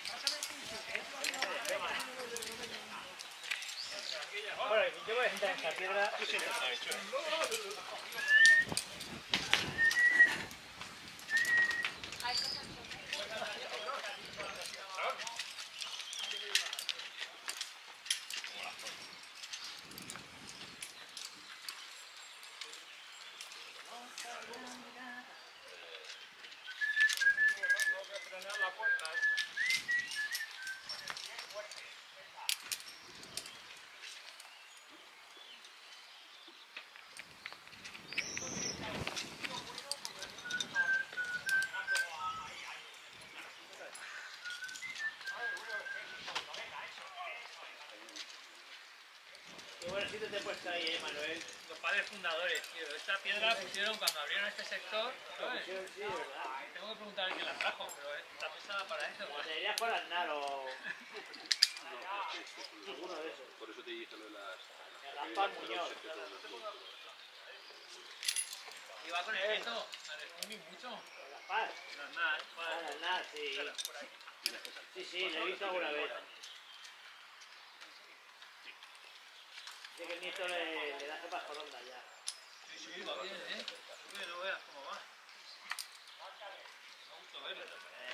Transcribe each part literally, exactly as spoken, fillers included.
Bueno, yo voy a sentar en esta piedra. Qué buen sitio te he puesto ahí, eh, Manuel. Los padres fundadores, tío. Esta piedra la pusieron cuando abrieron este sector, ¿sabes? Sí, sí, ¿verdad? Tengo que preguntar a quién la trajo, pero está pensada para eso. La teoría con Aznar o... Ninguno de esos. Por eso te dije lo de las... Gaspar Muñoz. Y va con el queso, al Spooning mucho. Gaspar. Aznar, Ah, Aznar, sí. Sí, sí, lo he visto alguna vez. Dice que el nieto le, le da sopas por onda ya. Sí, sí, va bien, ¿eh? Tú que no veas cómo va. Me gusta verlo.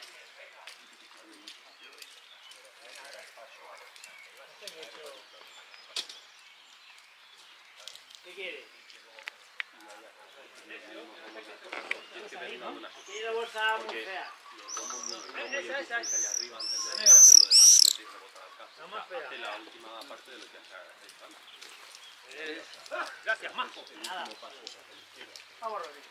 ¿Qué quieres? Esa, Tiene bolsa muy fea. Esa, esa, esa. allá arriba antes de hacerlo de la atleta y rebotar al campo. No más fea. Hace la última parte de lo que hace a Eh, gracias, Majo. Nada. Vamos, Rodri.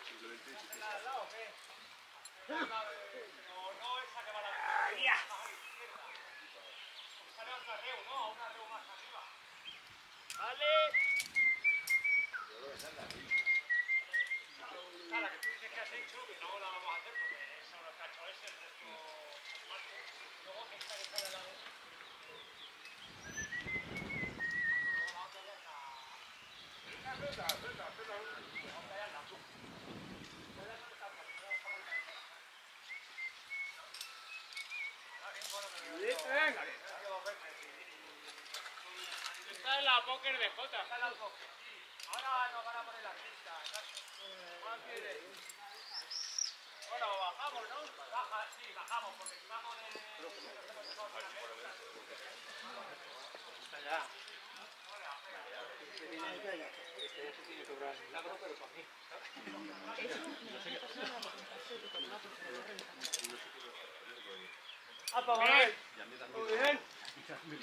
Vale. La que tú dices que has hecho, que luego la vamos a hacer porque eso lo que ha hecho ese, el resto luego esta que está de lado. Venga. Está en la póker de Jota, está en la póker. Ahora nos van a poner la pista, ¿cuál quieres? Bueno, bajamos, ¿no? Baja, sí, bajamos, porque si vamos de... Allá. ¡Ah, para Manuel! Muy bien.